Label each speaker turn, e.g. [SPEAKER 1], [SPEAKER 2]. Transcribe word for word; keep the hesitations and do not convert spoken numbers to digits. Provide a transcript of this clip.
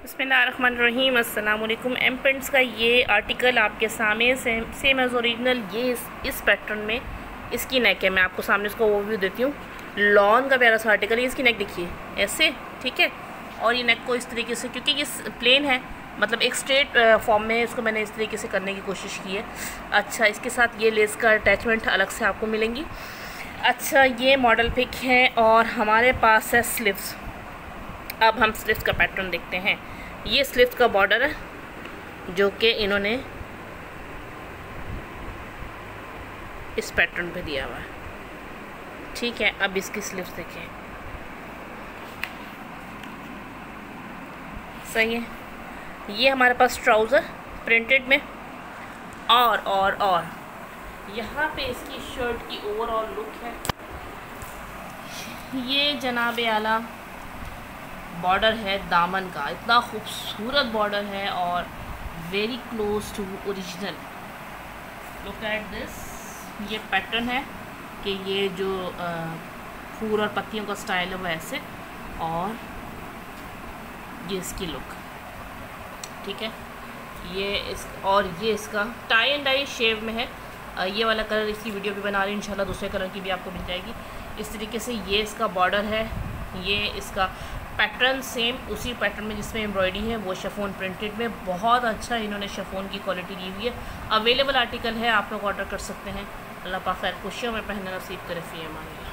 [SPEAKER 1] बिस्मिल्लाहिर्रहमानिर्रहीम अस्सलाम वालेकुम। एम पेंट्स का ये आर्टिकल आपके सामने सेम सेम एज़ ओरिजिनल ये इस, इस पैटर्न में इसकी नेक है। मैं आपको सामने इसको ओवरव्यू देती हूँ। लॉन का प्यारा सा आर्टिकल है। इसकी नेक देखिए ऐसे, ठीक है। और ये नेक को इस तरीके से, क्योंकि ये प्लेन है, मतलब एक स्ट्रेट फॉर्म में इसको मैंने इस तरीके से करने की कोशिश की है। अच्छा, इसके साथ ये लेस का अटैचमेंट अलग से आपको मिलेंगी। अच्छा, ये मॉडल पिक है और हमारे पास है स्लीव्स। अब हम स्लीव्स का पैटर्न देखते हैं। ये स्लीव्स का बॉर्डर है जो कि इन्होंने इस पैटर्न पे दिया हुआ है, ठीक है। अब इसकी स्लीव्स देखें, सही है। ये हमारे पास ट्राउज़र प्रिंटेड में, और और और यहाँ पे इसकी शर्ट की ओवरऑल लुक है। ये जनाब आला बॉर्डर है दामन का, इतना खूबसूरत बॉर्डर है और very close to original. Look at this. ये पैटर्न है कि ये जो फूल और पत्तियों का स्टाइल है वो ऐसे, और ये इसकी लुक, ठीक है। ये इस और ये इसका टाई एंड डाई शेव में है। ये वाला कलर इसकी वीडियो भी बना रही हूँ, इंशाल्लाह दूसरे कलर की भी आपको मिल जाएगी। इस तरीके से ये इसका बॉर्डर है। ये इसका पैटर्न सेम उसी पैटर्न में जिसमें एम्ब्रॉयडरी है, वो शिफॉन प्रिंटेड में। बहुत अच्छा इन्होंने शिफॉन की क्वालिटी दी हुई है। अवेलेबल आर्टिकल है, आप लोग ऑर्डर कर सकते हैं। अल्लाह पाक खैर खुशियों में पहनना नसीब करे। फ़ी अमान।